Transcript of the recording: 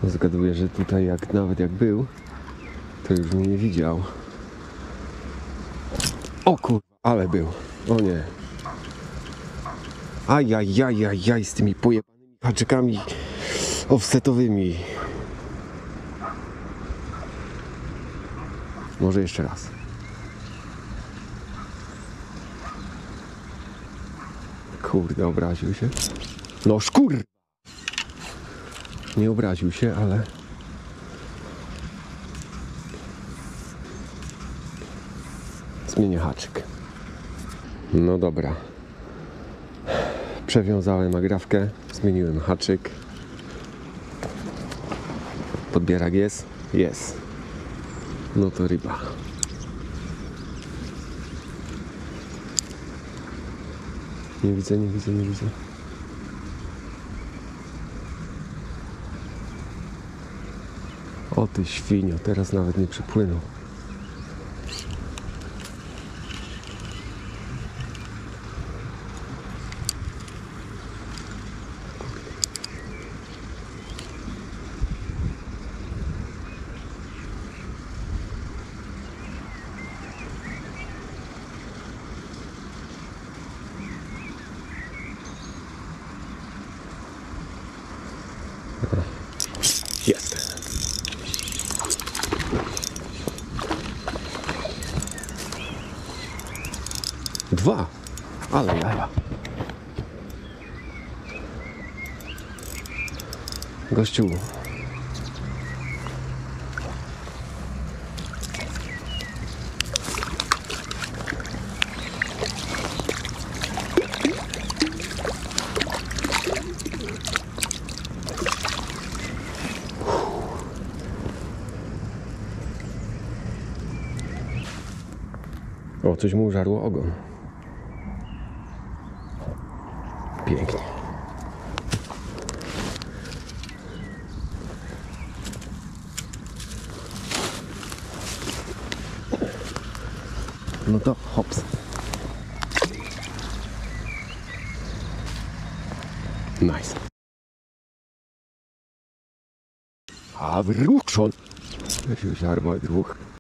Zgaduję, że tutaj nawet jak był, to już mnie nie widział. O kurwa, ale był. O nie. Ajajajajaj z tymi pojebanymi haczykami offsetowymi. Może jeszcze raz. Kurde, obraził się. No szkur! Nie obraził się, ale... Zmienię haczyk. No dobra. Przewiązałem agrafkę, zmieniłem haczyk. Podbierak jest? Jest. No to ryba. Nie widzę. O ty świnio, teraz nawet nie przypłynął. Jest. Dwa. Ale jaja. Gościu. O, coś mu żarło ogon. Pięknie. No to hops. Nice. A wróczon. Ja się żarła dwóch.